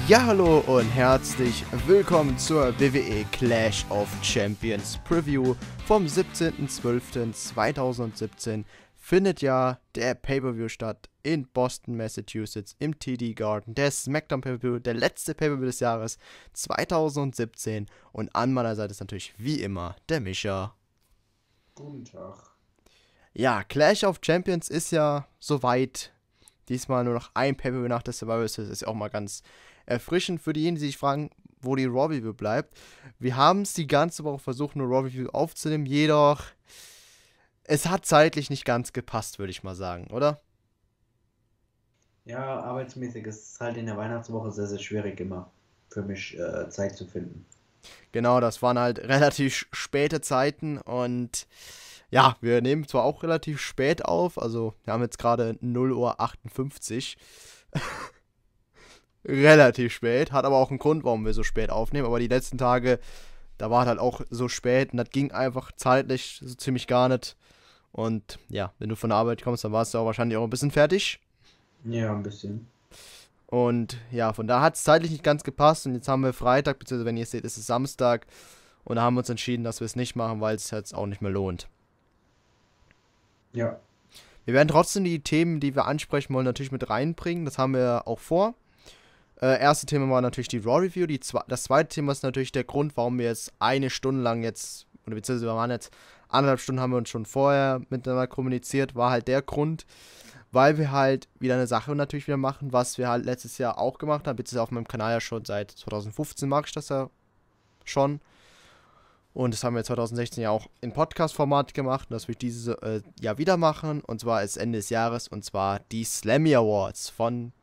Ja, hallo und herzlich willkommen zur WWE Clash of Champions Preview vom 17.12.2017. Findet ja der Pay-Per-View statt in Boston, Massachusetts im TD Garden. Der SmackDown Pay-Per-View, der letzte Pay-Per-View des Jahres 2017. Und an meiner Seite ist natürlich wie immer der Micha. Guten Tag. Ja, Clash of Champions ist ja soweit. Diesmal nur noch ein Pay-Per-View nach der Survivor Series. Ist ja auch mal ganz erfrischend für diejenigen, die sich fragen, wo die Raw Review bleibt. Wir haben es die ganze Woche versucht, eine Raw Review aufzunehmen, jedoch es hat zeitlich nicht ganz gepasst, würde ich mal sagen, oder? Ja, arbeitsmäßig ist es halt in der Weihnachtswoche sehr, sehr schwierig immer für mich Zeit zu finden. Genau, das waren halt relativ späte Zeiten und ja, wir nehmen zwar auch relativ spät auf, also wir haben jetzt gerade 0:58 Uhr. Relativ spät, hat aber auch einen Grund, warum wir so spät aufnehmen, aber die letzten Tage, da war es halt auch so spät und das ging einfach zeitlich so ziemlich gar nicht. Und ja, wenn du von der Arbeit kommst, dann warst du auch wahrscheinlich auch ein bisschen fertig. Ja, ein bisschen. Und ja, von da hat es zeitlich nicht ganz gepasst. Und jetzt haben wir Freitag, beziehungsweise wenn ihr es seht, ist es Samstag. Und da haben wir uns entschieden, dass wir es nicht machen, weil es jetzt auch nicht mehr lohnt. Ja, Wir werden trotzdem die Themen, die wir ansprechen wollen, natürlich mit reinbringen. Das haben wir auch vor. Erste Thema war natürlich die Raw Review. Das zweite Thema ist natürlich der Grund, warum wir jetzt eine Stunde lang jetzt, oder beziehungsweise wir waren jetzt 1,5 Stunden, haben wir uns schon vorher miteinander kommuniziert, war halt der Grund, weil wir halt wieder eine Sache natürlich wieder machen, was wir halt letztes Jahr auch gemacht haben, beziehungsweise auf meinem Kanal ja schon seit 2015 mache ich das ja schon. Und das haben wir 2016 ja auch in Podcast-Format gemacht. Und das will ich dieses Jahr wieder machen. Und zwar ist Ende des Jahres. Und zwar die Slammy Awards von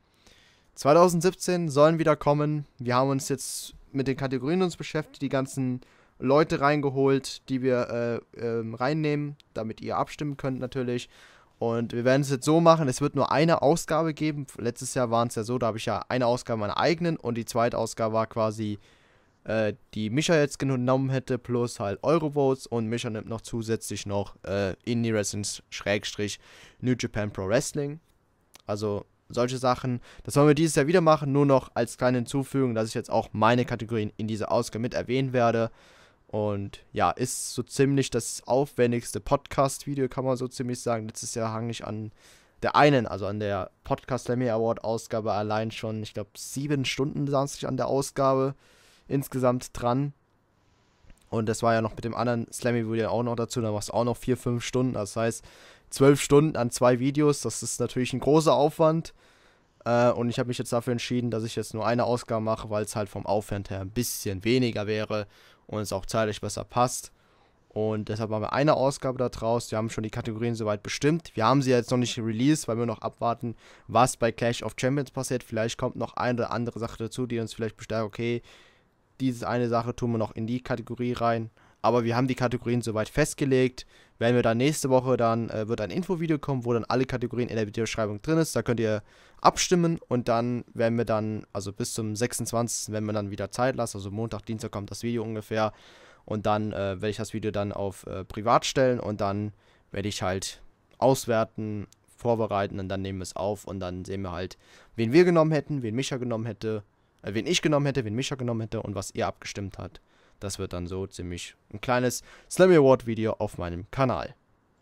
2017 sollen wieder kommen. Wir haben uns jetzt mit den Kategorien beschäftigt, die ganzen Leute reingeholt, die wir reinnehmen, damit ihr abstimmen könnt natürlich. Und wir werden es jetzt so machen, es wird nur eine Ausgabe geben. Letztes Jahr waren es ja so, da habe ich ja eine Ausgabe meiner eigenen und die zweite Ausgabe war quasi die Micha jetzt genommen hätte, plus halt Eurovotes und Micha nimmt noch zusätzlich noch Indie Wrestling New Japan Pro Wrestling. Also solche Sachen. Das wollen wir dieses Jahr wieder machen, nur noch als kleine Hinzufügung, dass ich jetzt auch meine Kategorien in dieser Ausgabe mit erwähnen werde. Und ja, ist so ziemlich das aufwendigste Podcast-Video, kann man so ziemlich sagen. Letztes Jahr hang ich an der einen, also an der Podcast Slammy Award Ausgabe allein schon, ich glaube 7 Stunden saß ich an der Ausgabe insgesamt dran. Und das war ja noch mit dem anderen Slammy-Video auch noch dazu, da war es auch noch 4, 5 Stunden. Das heißt, 12 Stunden an 2 Videos, das ist natürlich ein großer Aufwand. Und ich habe mich jetzt dafür entschieden, dass ich jetzt nur eine Ausgabe mache, weil es halt vom Aufwand her ein bisschen weniger wäre und es auch zeitlich besser passt. Und deshalb haben wir eine Ausgabe da draus. Wir haben schon die Kategorien soweit bestimmt. Wir haben sie jetzt noch nicht released, weil wir noch abwarten, was bei Clash of Champions passiert. Vielleicht kommt noch eine oder andere Sache dazu, die uns vielleicht bestärkt, okay, diese eine Sache tun wir noch in die Kategorie rein. Aber wir haben die Kategorien soweit festgelegt. Wenn wir dann nächste Woche, dann wird ein Infovideo kommen, wo dann alle Kategorien in der Videobeschreibung drin ist. Da könnt ihr abstimmen und dann werden wir dann, also bis zum 26. wenn wir dann wieder Zeit lassen, also Montag, Dienstag kommt das Video ungefähr. Und dann werde ich das Video dann auf privat stellen und dann werde ich halt auswerten, vorbereiten und dann nehmen wir es auf und dann sehen wir halt, wen wir genommen hätten, wen Micha genommen hätte, wen ich genommen hätte, wen Micha genommen hätte und was ihr abgestimmt habt. Das wird dann so ziemlich ein kleines Slammy Award Video auf meinem Kanal.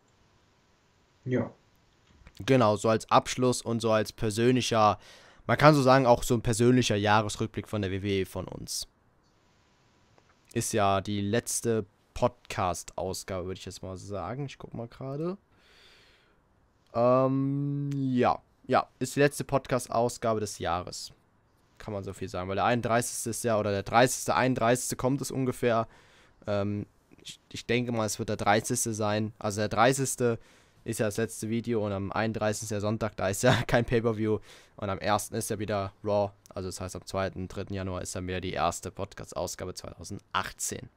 ja, Genau, so als Abschluss und so als persönlicher, man kann so sagen, auch so ein persönlicher Jahresrückblick von der WWE von uns. Ist ja die letzte Podcast-Ausgabe, würde ich jetzt mal sagen. Ich guck mal gerade. Ja, ist die letzte Podcast-Ausgabe des Jahres. Kann man so viel sagen, weil der 31. ist ja, oder der 30., 31. kommt es ungefähr. Ich denke mal, es wird der 30. sein. Also der 30. ist ja das letzte Video und am 31. ist ja Sonntag, da ist ja kein Pay-Per-View. Und am 1. ist ja wieder Raw. Also das heißt, am 2. und 3. Januar ist dann wieder die erste Podcast-Ausgabe 2018.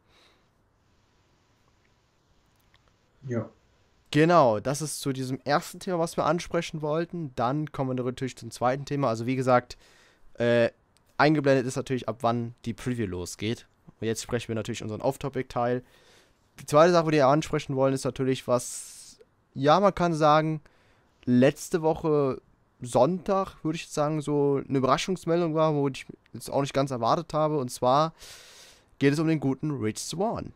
ja. Genau, das ist zu diesem ersten Thema, was wir ansprechen wollten. Dann kommen wir natürlich zum zweiten Thema. Also wie gesagt, eingeblendet ist natürlich, ab wann die Preview losgeht. Und jetzt sprechen wir natürlich unseren Off-Topic-Teil. Die zweite Sache, die wir ansprechen wollen, ist natürlich, was, ja, man kann sagen, letzte Woche Sonntag, würde ich jetzt sagen, so eine Überraschungsmeldung war, wo ich jetzt auch nicht ganz erwartet habe. Und zwar geht es um den guten Rich Swann.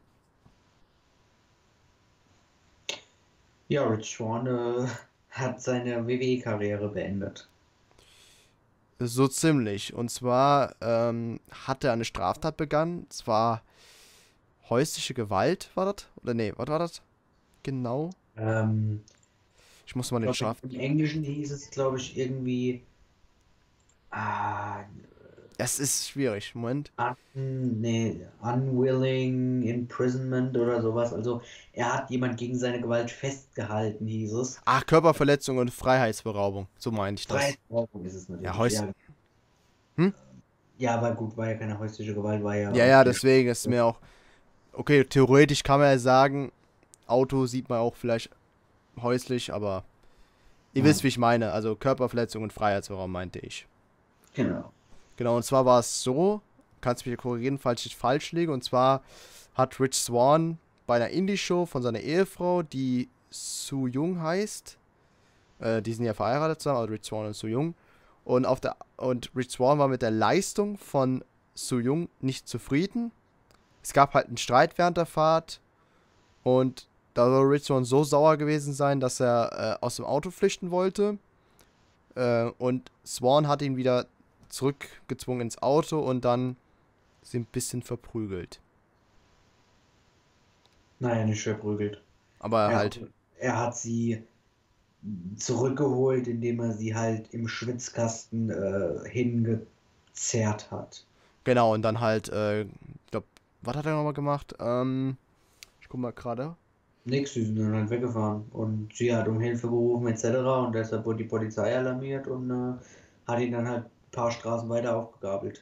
Ja, Rich Swann hat seine WWE-Karriere beendet. So ziemlich. Und zwar hat er eine Straftat begangen. Zwar häusliche Gewalt, war das? Oder nee, was war das? Genau. Ähm, Ich muss mal ich den glaube, Straf... im Englischen hieß es, glaube ich, irgendwie ah, Es ist schwierig. Moment. nee, unwilling imprisonment oder sowas. Also er hat jemand gegen seine Gewalt festgehalten, hieß es. Ach, Körperverletzung und Freiheitsberaubung. So meinte ich das. Freiheitsberaubung ist es Ja, natürlich. Ja, Hm? ja, aber gut, war ja keine häusliche Gewalt, war ja Ja, auf ja, der deswegen ist Straße. mir auch... Okay, theoretisch kann man ja sagen, Auto sieht man auch vielleicht häuslich, aber ihr wisst, Ja, wie ich meine. Also Körperverletzung und Freiheitsberaubung meinte ich. genau. Genau, und zwar war es so, kannst mich korrigieren, falls ich falsch liege, und zwar hat Rich Swann bei einer Indie-Show von seiner Ehefrau, die Soo Jung heißt, die sind ja verheiratet zusammen, also Rich Swann und Soo Jung, und Rich Swann war mit der Leistung von Soo Jung nicht zufrieden. Es gab halt einen Streit während der Fahrt und da soll Rich Swann so sauer gewesen sein, dass er aus dem Auto flüchten wollte. Und Swan hat ihn wieder zurückgezwungen ins Auto und dann sie ein bisschen verprügelt. Naja, nicht verprügelt. Aber Er, halt, er hat sie zurückgeholt, indem er sie halt im Schwitzkasten hingezerrt hat. genau, und dann halt, ich glaube, was hat er nochmal gemacht? Ich guck mal gerade. Nix, sie sind dann halt weggefahren. Und sie hat um Hilfe gerufen etc. Und deshalb wurde die Polizei alarmiert und hat ihn dann halt ein paar Straßen weiter aufgegabelt.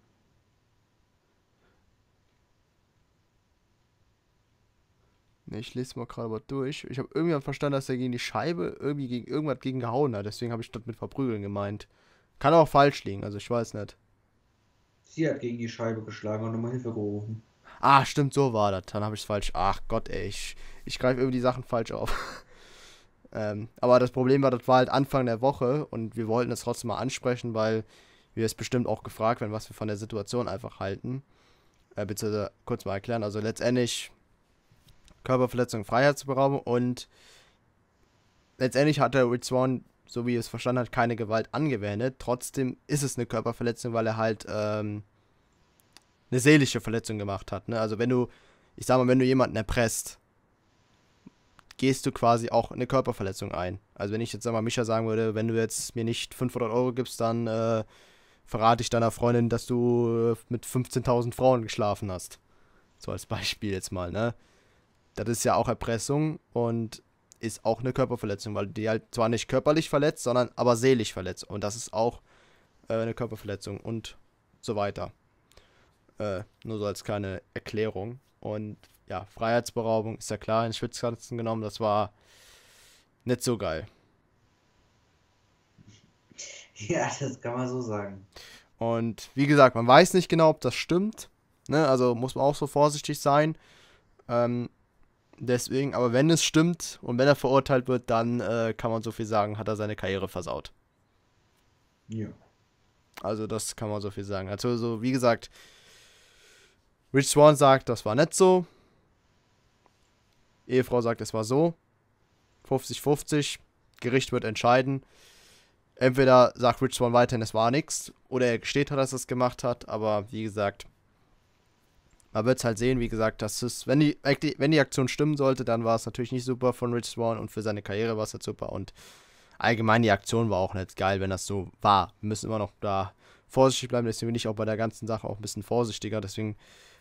Ne, ich lese mal gerade mal durch. Ich habe irgendwann verstanden, dass er gegen die Scheibe irgendwie gegen irgendwas gegen gehauen hat. Deswegen habe ich das mit verprügeln gemeint. Kann auch falsch liegen, also ich weiß nicht. Sie hat gegen die Scheibe geschlagen und um Hilfe gerufen. Ah, stimmt, so war das. Dann habe ich es falsch. Ach Gott, ey, ich greife irgendwie die Sachen falsch auf. Aber das Problem war, das war halt Anfang der Woche und wir wollten es trotzdem mal ansprechen, weil wir es bestimmt auch gefragt werden, was wir von der Situation einfach halten. Beziehungsweise kurz mal erklären. Also letztendlich Körperverletzung, Freiheitsberaubung und letztendlich hat der Rich Swann, so wie er es verstanden hat, keine Gewalt angewendet. Trotzdem ist es eine Körperverletzung, weil er halt eine seelische Verletzung gemacht hat. Ne? Also wenn du, ich sag mal, wenn du jemanden erpresst, gehst du quasi auch eine Körperverletzung ein. Also wenn ich jetzt einmal Micha sagen würde, wenn du jetzt mir nicht 500 € gibst, dann verrate ich deiner Freundin, dass du mit 15.000 Frauen geschlafen hast. So als Beispiel jetzt mal, ne? Das ist ja auch Erpressung und ist auch eine Körperverletzung, weil die halt zwar nicht körperlich verletzt, sondern aber seelisch verletzt. Und das ist auch eine Körperverletzung und so weiter. Nur so als kleine Erklärung. Und ja, Freiheitsberaubung ist ja klar in Schwitzkasten genommen. Das war nicht so geil. Ja, das kann man so sagen. Und wie gesagt, man weiß nicht genau, ob das stimmt. Ne? Also muss man auch so vorsichtig sein. Ähm, deswegen, aber wenn es stimmt und wenn er verurteilt wird, dann kann man so viel sagen, hat er seine Karriere versaut. Ja. Also das kann man so viel sagen. Also so, wie gesagt, Rich Swann sagt, das war nicht so. Ehefrau sagt, es war so. 50-50. Gericht wird entscheiden. Entweder sagt Rich Swann weiterhin, es war nichts, oder er gesteht hat, dass er es gemacht hat. Aber wie gesagt, man wird es halt sehen. Wie gesagt, dass es, wenn die Aktion stimmen sollte, dann war es natürlich nicht super von Rich Swann und für seine Karriere war es halt super. Und allgemein die Aktion war auch nicht geil, wenn das so war. Wir müssen immer noch da vorsichtig bleiben. Deswegen bin ich auch bei der ganzen Sache auch ein bisschen vorsichtiger. Deswegen,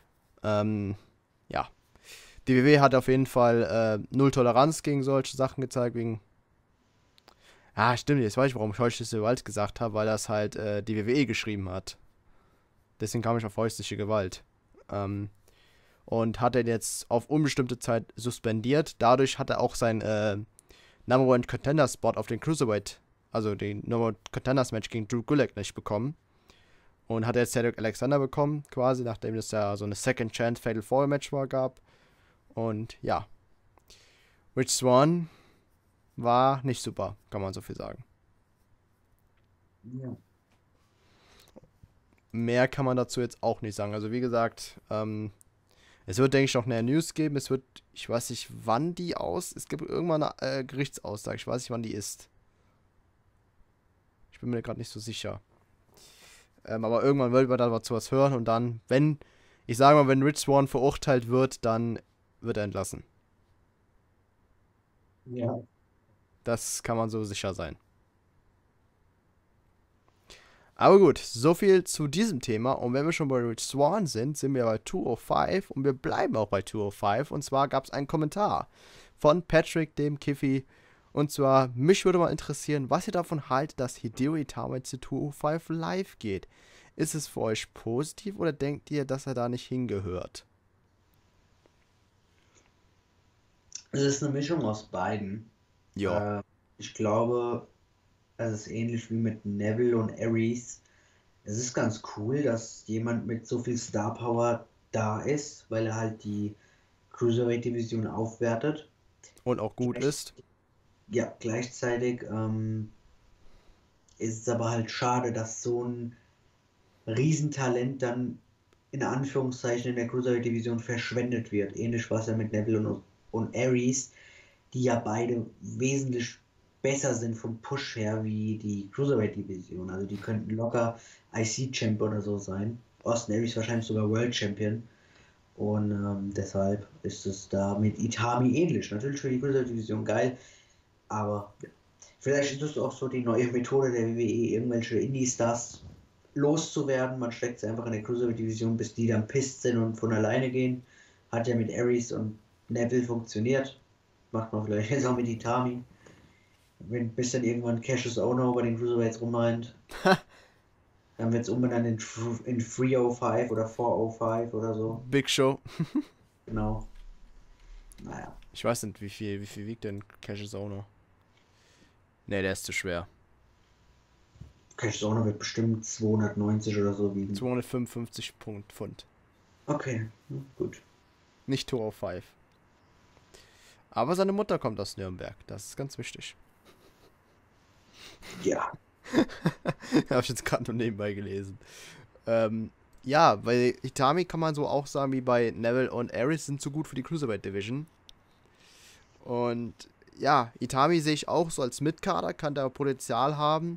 ja. Die WWE hat auf jeden Fall null Toleranz gegen solche Sachen gezeigt, wegen. Ah, stimmt, jetzt weiß ich, warum ich häusliche Gewalt gesagt habe, weil das halt die WWE geschrieben hat. Deswegen kam ich auf häusliche Gewalt. Und hat er jetzt auf unbestimmte Zeit suspendiert. Dadurch hat er auch sein Number One Contender Spot auf den Cruiserweight, also den Number One Contenders Match gegen Drew Gulak nicht bekommen. Und hat jetzt Cedric Alexander bekommen, quasi, nachdem es ja so eine Second Chance Fatal 4 Match gab. Und ja, Rich Swann war nicht super, kann man so viel sagen. Ja. Mehr kann man dazu jetzt auch nicht sagen. Also wie gesagt, es wird, denke ich, noch eine News geben. Es wird, ich weiß nicht, wann die es gibt irgendwann eine Gerichtsaussage. Ich weiß nicht, wann die ist. Ich bin mir gerade nicht so sicher. Aber irgendwann wird man dazu was hören und dann, ich sage mal, wenn Rich Swann verurteilt wird, dann wird er entlassen. Ja. Das kann man so sicher sein. Aber gut, so viel zu diesem Thema. Und wenn wir schon bei Rich Swann sind, sind wir bei 205 und wir bleiben auch bei 205. Und zwar gab es einen Kommentar von Patrick, dem Kiffi. Und zwar, mich würde mal interessieren, was ihr davon haltet, dass Hideo Itami zu 205 live geht. Ist es für euch positiv oder denkt ihr, dass er da nicht hingehört? Es ist eine Mischung aus beiden. Ja. Äh, Ich glaube, es ist ähnlich wie mit Neville und Aries. Es ist ganz cool, dass jemand mit so viel Star Power da ist, weil er halt die Cruiserweight-Division aufwertet. Und auch gut Gleich, ist. ja, gleichzeitig ist es aber halt schade, dass so ein Riesentalent dann in Anführungszeichen in der Cruiserweight-Division verschwendet wird. Ähnlich was ja mit Neville und Aries, die ja beide wesentlich besser sind vom Push her wie die Cruiserweight-Division. Also die könnten locker IC-Champ oder so sein. Austin Aries wahrscheinlich sogar World Champion. Und deshalb ist es da mit Itami ähnlich. Natürlich für die Cruiserweight-Division geil, aber ja. Vielleicht ist es auch so die neue Methode der WWE, irgendwelche Indie-Stars loszuwerden. Man steckt sie einfach in der Cruiserweight-Division, bis die dann pisst sind und von alleine gehen. Hat ja mit Aries und Neville funktioniert. Macht man vielleicht jetzt auch mit Itami. Bis dann irgendwann Cassius Ohno bei den Cruiserweights rummeint. Dann wird es umbenannt in 305 oder 405 oder so. Big Show. Genau. Naja. Ich weiß nicht, wie viel wiegt denn Cassius Ohno? Ne, der ist zu schwer. Cassius Ohno wird bestimmt 290 oder so wiegen. 255 Pfund. Okay, gut. Nicht 205. Aber seine Mutter kommt aus Nürnberg. Das ist ganz wichtig. Ja. Habe ich jetzt gerade nur nebenbei gelesen. Ja, bei Itami kann man so auch sagen, wie bei Neville und Aries sind so gut für die Cruiserweight Division. Und ja, Itami sehe ich auch so als Mitkader, kann da Potenzial haben.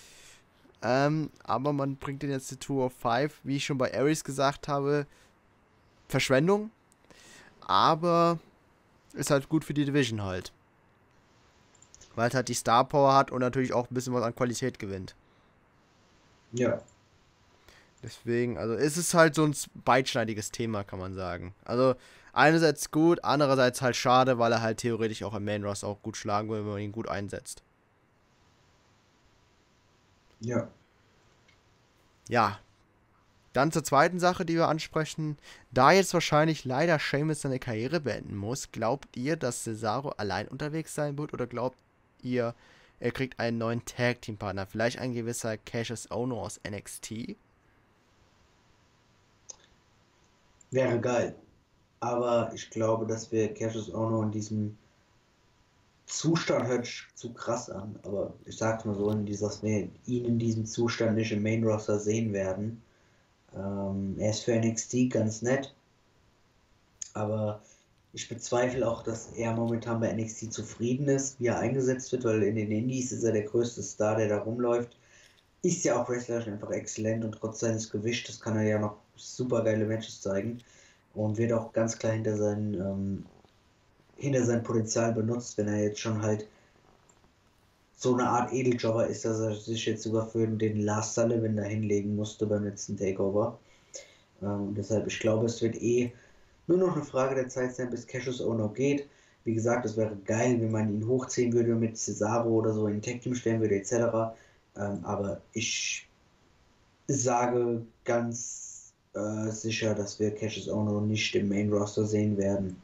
Aber man bringt den jetzt zu 205, wie ich schon bei Aries gesagt habe, Verschwendung. Aber ist halt gut für die Division halt. Weil es halt die Star Power hat und natürlich auch ein bisschen was an Qualität gewinnt. Ja. Deswegen, also es ist halt so ein beidschneidiges Thema, kann man sagen. Also einerseits gut, andererseits halt schade, weil er halt theoretisch auch im Main Roster auch gut schlagen will, wenn man ihn gut einsetzt. Ja. Ja, dann zur zweiten Sache, die wir ansprechen. Da jetzt wahrscheinlich leider Sheamus seine Karriere beenden muss, glaubt ihr, dass Cesaro allein unterwegs sein wird oder glaubt ihr, er kriegt einen neuen Tag-Team-Partner? Vielleicht ein gewisser Cassius Ohno aus NXT? Wäre geil. Aber ich glaube, dass wir Cassius Ohno in diesem Zustand hört sich zu krass an. Aber ich sag's mal so, dass wir ihn in diesem Zustand nicht im Main Roster sehen werden. Er ist für NXT ganz nett. Aber ich bezweifle auch, dass er momentan bei NXT zufrieden ist, wie er eingesetzt wird, weil in den Indies ist er der größte Star, der da rumläuft. Ist ja auch wrestlerisch einfach exzellent und trotz seines Gewichtes kann er ja noch super geile Matches zeigen und wird auch ganz klar hinter sein Potenzial benutzt, wenn er jetzt schon halt so eine Art Edeljobber ist, dass er sich jetzt sogar für den Lars Sullivan da hinlegen musste beim letzten Takeover. Deshalb, ich glaube, es wird nur noch eine Frage der Zeit sein, bis Cassius Ohno geht. Wie gesagt, es wäre geil, wenn man ihn hochziehen würde mit Cesaro oder so in ein Tag Team stellen würde, etc. Aber ich sage ganz sicher, dass wir Cassius Ohno nicht im Main Roster sehen werden.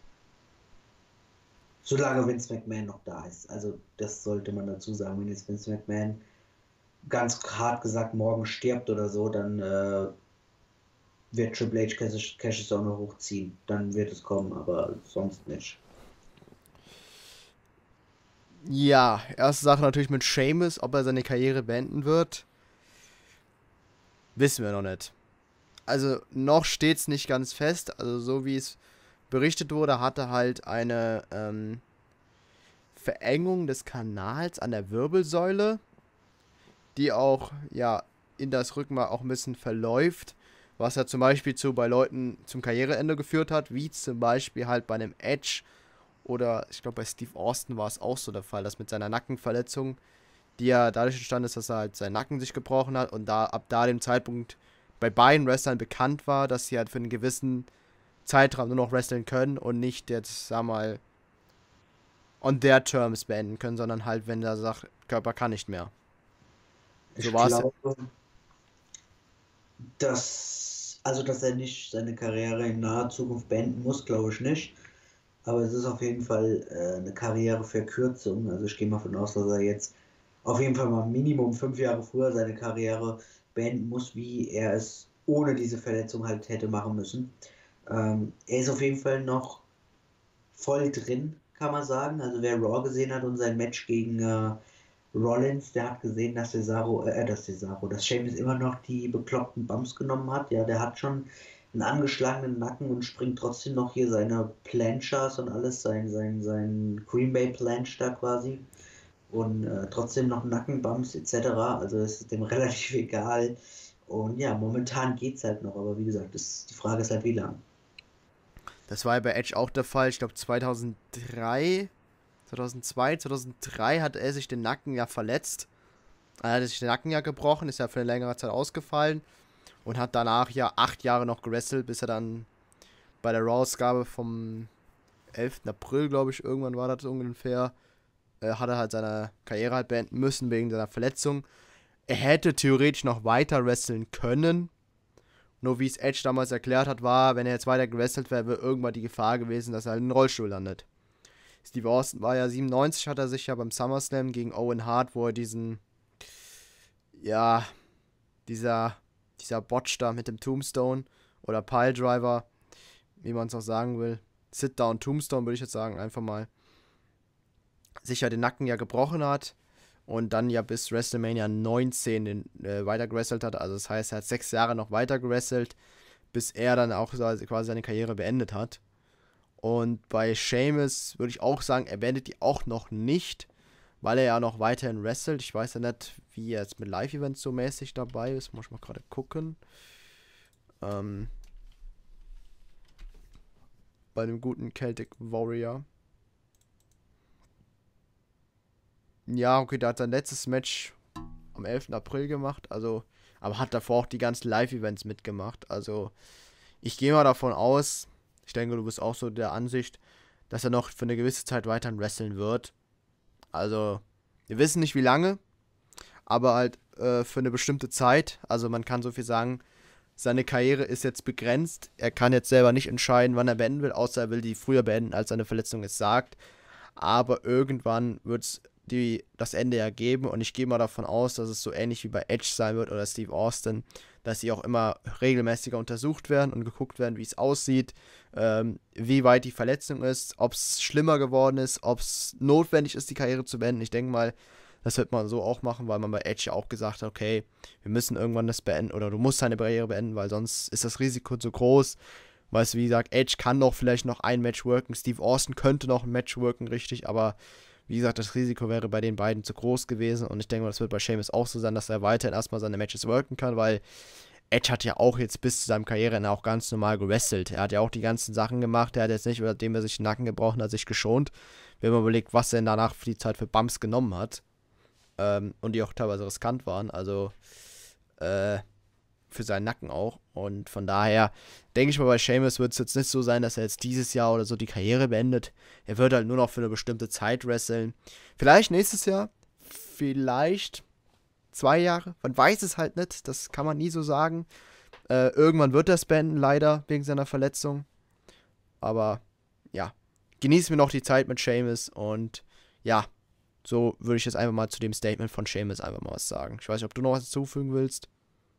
Solange Vince McMahon noch da ist. Also das sollte man dazu sagen. Wenn jetzt Vince McMahon ganz hart gesagt morgen stirbt oder so, dann wird Triple H Cassius Ohno hochziehen. Dann wird es kommen, aber sonst nicht. Ja, erste Sache natürlich mit Sheamus, ob er seine Karriere beenden wird, wissen wir noch nicht. Also noch steht's nicht ganz fest. Also so wie es berichtet wurde, hat er halt eine Verengung des Kanals an der Wirbelsäule, die auch ja in das Rückenmark auch ein bisschen verläuft, was ja zum Beispiel bei Leuten zum Karriereende geführt hat, wie zum Beispiel halt bei einem Edge oder ich glaube bei Steve Austin war es auch so der Fall, dass mit seiner Nackenverletzung, die ja dadurch entstanden ist, dass er halt seinen Nacken sich gebrochen hat und da ab da dem Zeitpunkt bei beiden Wrestlern bekannt war, dass sie halt für einen gewissen Zeitraum nur noch wresteln können und nicht jetzt, sag mal, on their terms beenden können, sondern halt, wenn der sagt, Körper kann nicht mehr. So Ich war es. glaube, dass er nicht seine Karriere in naher Zukunft beenden muss, glaube ich nicht. Aber es ist auf jeden Fall eine Karriereverkürzung. Also ich gehe mal davon aus, dass er jetzt auf jeden Fall mal Minimum 5 Jahre früher seine Karriere beenden muss, wie er es ohne diese Verletzung halt hätte machen müssen. Er ist auf jeden Fall noch voll drin, kann man sagen. Also wer Raw gesehen hat und sein Match gegen Rollins, der hat gesehen, dass Sheamus immer noch die bekloppten Bumps genommen hat. Ja, der hat schon einen angeschlagenen Nacken und springt trotzdem noch hier seine Planchas und alles, sein Green Bay Planch da quasi. Und trotzdem noch Nackenbumps etc. Also es ist dem relativ egal. Und ja, momentan geht's halt noch, aber wie gesagt, die Frage ist halt wie lang. Das war ja bei Edge auch der Fall. Ich glaube 2003, 2002, 2003 hat er sich den Nacken ja verletzt. Er hat sich den Nacken ja gebrochen, ist ja für eine längere Zeit ausgefallen und hat danach ja 8 Jahre noch gewrestelt, bis er dann bei der Raw-Ausgabe vom 11. April, glaube ich, irgendwann war das ungefähr, hat er halt seine Karriere halt beenden müssen wegen seiner Verletzung. Er hätte theoretisch noch weiter wresteln können. Nur wie es Edge damals erklärt hat, war, wenn er jetzt weiter gewrestelt wäre, wäre irgendwann die Gefahr gewesen, dass er halt in den Rollstuhl landet. Steve Austin war ja 97, hat er sich ja beim SummerSlam gegen Owen Hart, wo er ja, dieser, dieser Botch da mit dem Tombstone oder Piledriver, wie man es auch sagen will, Sit-Down Tombstone würde ich jetzt sagen, einfach mal, sich ja den Nacken ja gebrochen hat und dann ja bis WrestleMania 19 weiter gewrestelt hat. Also das heißt, er hat 6 Jahre noch weiter gewrestelt, bis er dann auch quasi seine Karriere beendet hat. Und bei Sheamus würde ich auch sagen, er beendet die auch noch nicht, weil er ja noch weiterhin wrestelt. Ich weiß ja nicht, wie er jetzt mit Live-Events so mäßig dabei ist. Muss ich mal gerade gucken. Ähm, bei dem guten Celtic Warrior. Ja, okay, der hat sein letztes Match am 11. April gemacht, also, aber hat davor auch die ganzen Live-Events mitgemacht. Also, ich gehe mal davon aus, ich denke, du bist auch so der Ansicht, dass er noch für eine gewisse Zeit weiterhin wresteln wird. Also, wir wissen nicht wie lange, aber halt für eine bestimmte Zeit. Also, man kann so viel sagen, seine Karriere ist jetzt begrenzt. Er kann jetzt selber nicht entscheiden, wann er beenden will, außer er will die früher beenden, als seine Verletzung es sagt. Aber irgendwann wird es das Ende ja geben und ich gehe mal davon aus, dass es so ähnlich wie bei Edge sein wird oder Steve Austin, dass sie auch immer regelmäßiger untersucht werden und geguckt werden, wie es aussieht, wie weit die Verletzung ist, ob es schlimmer geworden ist, ob es notwendig ist, die Karriere zu beenden. Ich denke mal, das wird man so auch machen, weil man bei Edge ja auch gesagt hat, okay, wir müssen irgendwann das beenden oder du musst deine Karriere beenden, weil sonst ist das Risiko zu groß. Weißt du, wie gesagt, Edge kann doch vielleicht noch ein Match worken, Steve Austin könnte noch ein Match worken, richtig, aber wie gesagt, das Risiko wäre bei den beiden zu groß gewesen und ich denke mal, das wird bei Sheamus auch so sein, dass er weiterhin erstmal seine Matches worken kann, weil Edge hat ja auch jetzt bis zu seinem Karriereende auch ganz normal gewrestelt. Er hat ja auch die ganzen Sachen gemacht, er hat jetzt nicht, nachdem er sich den Nacken gebrochen hat, sich geschont. Wenn man überlegt, was er danach für die Zeit für Bumps genommen hat und die auch teilweise riskant waren, also für seinen Nacken auch. Und von daher denke ich mal, bei Sheamus wird es jetzt nicht so sein, dass er jetzt dieses Jahr oder so die Karriere beendet. Er wird halt nur noch für eine bestimmte Zeit wresteln. Vielleicht nächstes Jahr, vielleicht 2 Jahre. Man weiß es halt nicht, das kann man nie so sagen. Irgendwann wird er es beenden, leider, wegen seiner Verletzung. Aber ja, genießen wir noch die Zeit mit Sheamus und ja, so würde ich jetzt einfach mal zu dem Statement von Sheamus einfach mal was sagen. Ich weiß nicht, ob du noch was hinzufügen willst.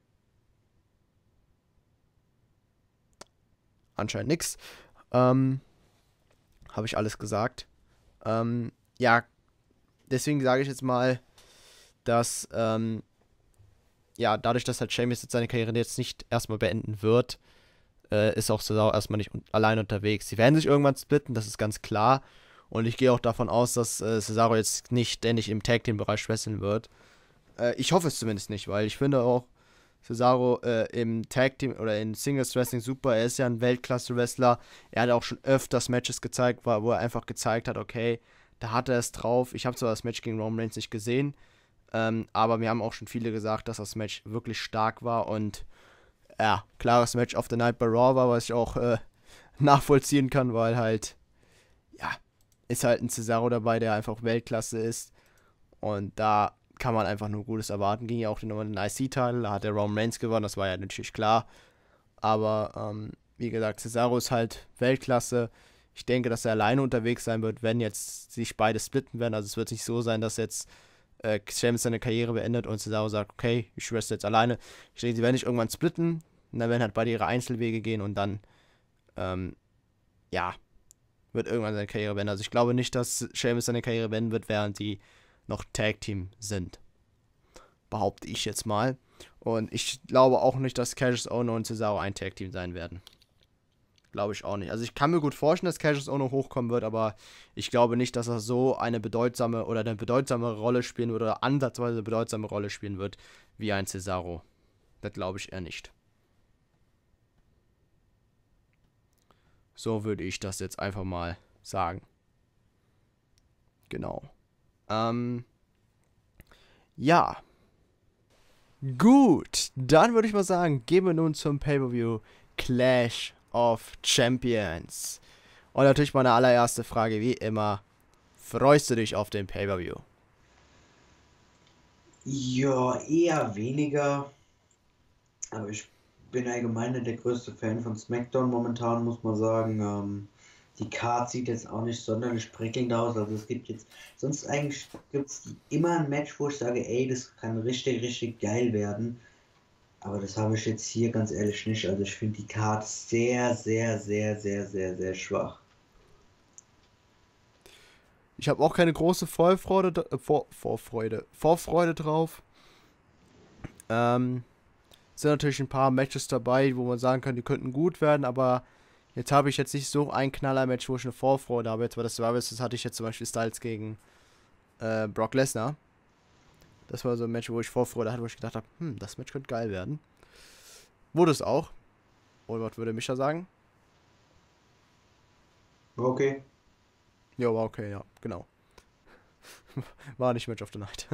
Anscheinend nix. Habe ich alles gesagt. Ja, deswegen sage ich jetzt mal, dass, ja, dadurch, dass halt Sheamus jetzt seine Karriere jetzt nicht erstmal beenden wird, ist auch Cesaro erstmal nicht allein unterwegs. Sie werden sich irgendwann splitten, das ist ganz klar. Und ich gehe auch davon aus, dass Cesaro jetzt nicht ständig im Tag-Team-Bereich wresteln wird. Ich hoffe es zumindest nicht, weil ich finde auch Cesaro im Tag-Team oder in Singles-Wrestling super. Er ist ja ein Weltklasse-Wrestler. Er hat auch schon öfters Matches gezeigt, wo er einfach gezeigt hat, okay, da hat er es drauf. Ich habe zwar das Match gegen Roman Reigns nicht gesehen, aber mir haben auch schon viele gesagt, dass das Match wirklich stark war und ja, klares Match of the Night bei Raw war, was ich auch nachvollziehen kann, weil halt, ja, ist halt ein Cesaro dabei, der einfach Weltklasse ist und da kann man einfach nur Gutes erwarten. Ging ja auch den IC-Title, da hat der Roman Reigns gewonnen, das war ja natürlich klar, aber wie gesagt, Cesaro ist halt Weltklasse. Ich denke, dass er alleine unterwegs sein wird, wenn jetzt sich beide splitten werden, also es wird nicht so sein, dass jetzt Sheamus seine Karriere beendet und Cesaro sagt, okay, ich wrestle jetzt alleine. Ich denke, sie werden nicht irgendwann splitten und dann werden halt beide ihre Einzelwege gehen und dann, ja, wird irgendwann seine Karriere beenden. Also ich glaube nicht, dass Sheamus seine Karriere beenden wird, während die noch Tag-Team sind. Behaupte ich jetzt mal. Und ich glaube auch nicht, dass Cassius Ohno und Cesaro ein Tag-Team sein werden. Glaube ich auch nicht. Also ich kann mir gut vorstellen, dass Cassius Ohno hochkommen wird, aber ich glaube nicht, dass er so eine bedeutsame Rolle spielen wird oder ansatzweise eine bedeutsame Rolle spielen wird wie ein Cesaro. Das glaube ich eher nicht. So würde ich das jetzt einfach mal sagen. Genau. Ja. Gut, dann würde ich mal sagen, gehen wir nun zum Pay-Per-View Clash of Champions. Und natürlich meine allererste Frage, wie immer, freust du dich auf den Pay-Per-View? Ja, eher weniger. Aber ich bin allgemein nicht der größte Fan von SmackDown momentan, muss man sagen. Die Card sieht jetzt auch nicht sonderlich prickelnd aus. Also es gibt jetzt, sonst eigentlich gibt es immer ein Match, wo ich sage, ey, das kann richtig, richtig geil werden. Aber das habe ich jetzt hier ganz ehrlich nicht. Also ich finde die Card sehr, sehr, sehr, sehr, sehr, sehr schwach. Ich habe auch keine große Vorfreude drauf. Sind natürlich ein paar Matches dabei, wo man sagen kann, die könnten gut werden, aber jetzt habe ich jetzt nicht so ein Knaller-Match, wo ich eine Vorfreude habe. Jetzt war das hatte ich jetzt zum Beispiel Styles gegen Brock Lesnar. Das war so ein Match, wo ich Vorfreude hatte, wo ich gedacht habe, das Match könnte geil werden. Wurde es auch. Und was würde Micha sagen? Okay. Ja, war okay, ja, genau. War nicht Match of the Night.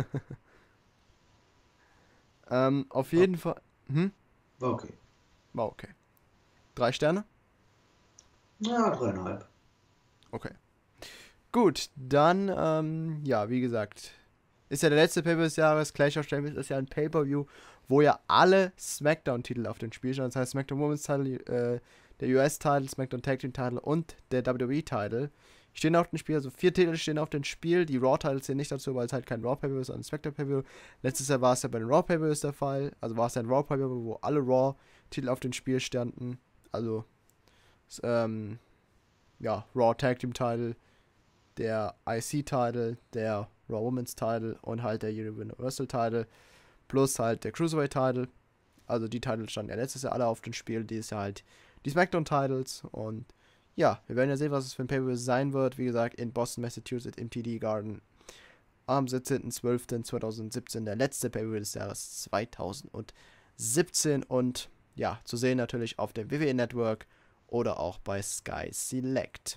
Auf jeden Fall. Okay. War okay. 3 Sterne? Ja, 3,5. Okay. Gut, dann, ja, wie gesagt, ist ja der letzte Pay-Per-View des Jahres. Clash of Champions ist ja ein Pay-Per-View, wo ja alle SmackDown-Titel auf dem Spiel stehen. Das heißt, SmackDown Women's Title, der US-Title, SmackDown Tag Team Title und der WWE-Title stehen auf dem Spiel. Also 4 Titel stehen auf dem Spiel. Die Raw-Titles zählen nicht dazu, weil es halt kein Raw-Pay-Per-View ist, sondern ein SmackDown-Pay-Per-View. Letztes Jahr war es ja bei den Raw-Pay-Per-Views der Fall. Also war es ein Raw-Pay-Per-View, wo alle Raw-Titel auf dem Spiel standen. Also, ja, Raw Tag Team Title, der IC-Title, der Raw Women's Title und halt der Universal Title plus halt der Cruiserweight Title. Also die Titel standen ja letztes Jahr alle auf dem Spiel, dieses Jahr halt die SmackDown Titles und ja, wir werden ja sehen, was es für ein Pay-Per-View sein wird. Wie gesagt, in Boston, Massachusetts im TD Garden am 17.12.2017, der letzte Pay-Per-View des Jahres 2017 und ja, zu sehen natürlich auf dem WWE Network oder auch bei Sky Select.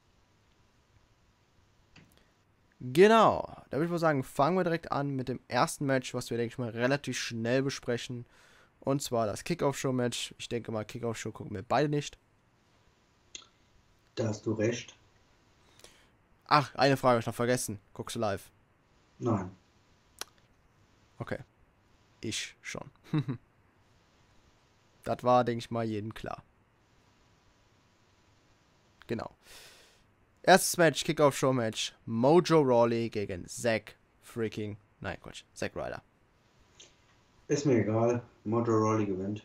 Genau, da würde ich mal sagen, fangen wir direkt an mit dem ersten Match, was wir, denke ich mal, relativ schnell besprechen. Und zwar das Kickoff-Show-Match. Ich denke mal, Kickoff-Show gucken wir beide nicht. Da hast du recht. Ach, eine Frage habe ich noch vergessen. Guckst du live? Nein. Okay. Ich schon. Das war, denke ich mal, jedem klar. Genau. Erstes Match, Kickoff-Show-Match. Mojo Rawley gegen Zack Ryder. Ist mir egal. Mojo Rawley gewinnt.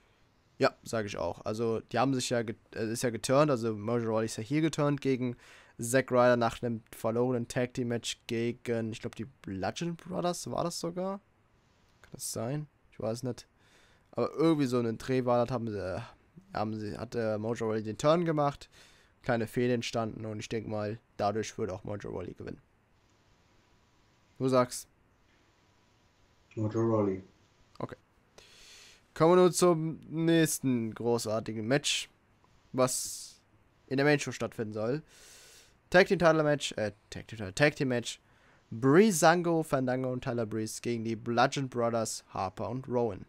Ja, sage ich auch. Also, die haben sich ja, ist ja geturnt, also Mojo Rawley ist ja hier geturnt gegen Zack Ryder nach einem verlorenen Tag Team Match gegen, ich glaube, die Bludgeon Brothers, war das sogar? Kann das sein? Ich weiß nicht. Aber irgendwie so einen Dreh war das, hat Mojo Rawley den Turn gemacht, kleine Fehler entstanden und ich denke mal, dadurch würde auch Mojo Rawley gewinnen. Du sagst. Mojo Rawley. Okay. Kommen wir nun zum nächsten großartigen Match, was in der Main Show stattfinden soll. Tag Team Match. Breezango, Fandango und Tyler Breeze gegen die Bludgeon Brothers, Harper und Rowan.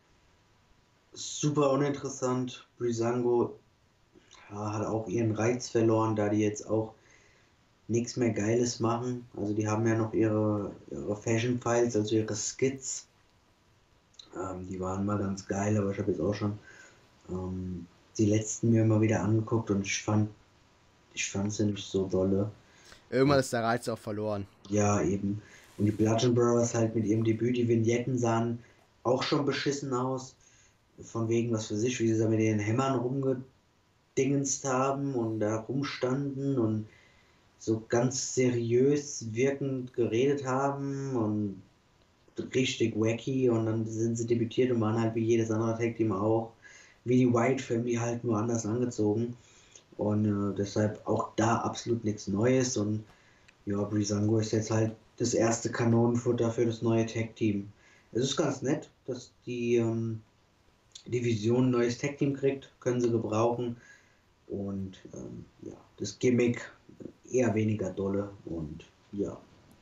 Super uninteressant. Breezango hat auch ihren Reiz verloren, da die jetzt auch nichts mehr Geiles machen. Also die haben ja noch ihre Fashion Files, also ihre Skits. Die waren mal ganz geil, aber ich habe jetzt auch schon die letzten mir immer wieder angeguckt und ich fand sie nicht so dolle. Irgendwann ist der Reiz auch verloren. Ja, eben. Und die Bludgeon Brothers halt mit ihrem Debüt, die Vignetten sahen auch schon beschissen aus. Von wegen, was für sich, wie sie da mit ihren Hämmern rumgedingenst haben und da rumstanden und so ganz seriös wirkend geredet haben und richtig wacky und dann sind sie debütiert und waren halt wie jedes andere Tag Team auch, wie die White Family halt nur anders angezogen und deshalb auch da absolut nichts Neues und ja, Breezango ist jetzt halt das erste Kanonenfutter für das neue Tag Team. Es ist ganz nett, dass die Division ein neues Tag Team kriegt, können sie gebrauchen und ja, das Gimmick eher weniger dolle und ja.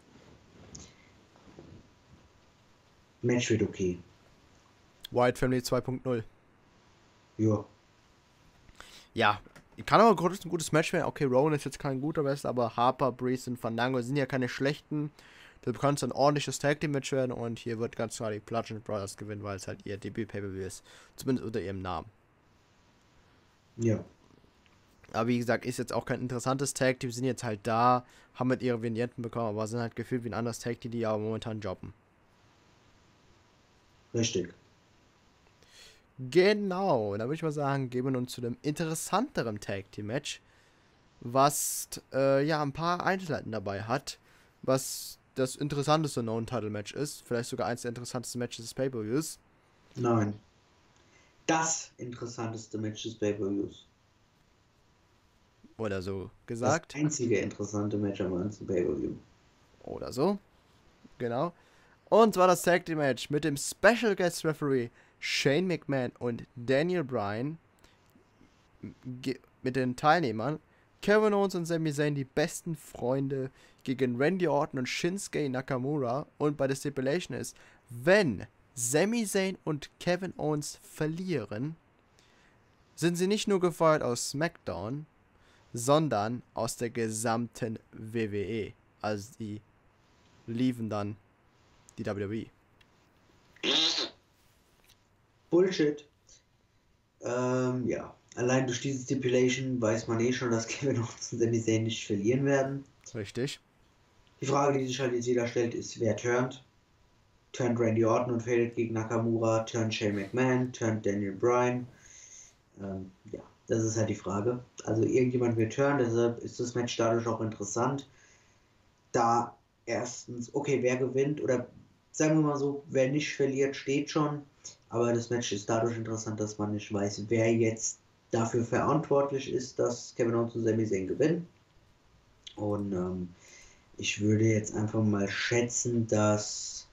Match wird okay. White Family 2.0. Ja. Ja, kann aber ein gutes Match werden. Okay, Rowan ist jetzt kein guter Wrestler, aber Harper, Breeze und Fandango sind ja keine schlechten. Da kann es ein ordentliches Tag Team Match werden und hier wird ganz klar die Bludgeon Brothers gewinnen, weil es halt ihr Debüt-Pay-Per-View ist. Zumindest unter ihrem Namen. Ja. Aber wie gesagt, ist jetzt auch kein interessantes Tag Team, sind jetzt halt da, haben halt ihre Vignetten bekommen, aber sind halt gefühlt wie ein anderes Tag Team, die aber momentan jobben. Richtig. Genau, da würde ich mal sagen, gehen wir nun zu dem interessanteren Tag Team Match, was ja ein paar Einzelheiten dabei hat, was das interessanteste Non-Title-Match ist, vielleicht sogar eins der interessantesten Matches des Pay-Per-Views. Nein. Das interessanteste Match des Pay-Per-Views. Oder so Das gesagt. einzige interessante Match am ganzen Pay-Per-View. Oder so. Genau. Und zwar das Tag Team Match mit dem Special Guest Referee Shane McMahon und Daniel Bryan. Mit den Teilnehmern Kevin Owens und Sami Zayn, die besten Freunde, gegen Randy Orton und Shinsuke Nakamura. Und bei der Stipulation ist, wenn Sami Zayn und Kevin Owens verlieren, sind sie nicht nur gefeuert aus SmackDown, sondern aus der gesamten WWE. Also die liefen dann die WWE. Bullshit. Ja. Allein durch diese Stipulation weiß man eh schon, dass Kevin Owens und Sami Zayn nicht verlieren werden. Richtig. Die Frage, die sich halt jetzt jeder stellt, ist, wer turnt? Turnt Randy Orton und fällt gegen Nakamura? Turnt Shane McMahon? Turnt Daniel Bryan? Ja, das ist halt die Frage. Also irgendjemand wird turnen, deshalb ist das Match dadurch auch interessant. Da erstens, okay, wer gewinnt oder sagen wir mal so, wer nicht verliert, steht schon. Aber das Match ist dadurch interessant, dass man nicht weiß, wer jetzt dafür verantwortlich ist, dass Kevin Owens und Sami Zayn gewinnen. Und ich würde jetzt einfach mal schätzen, dass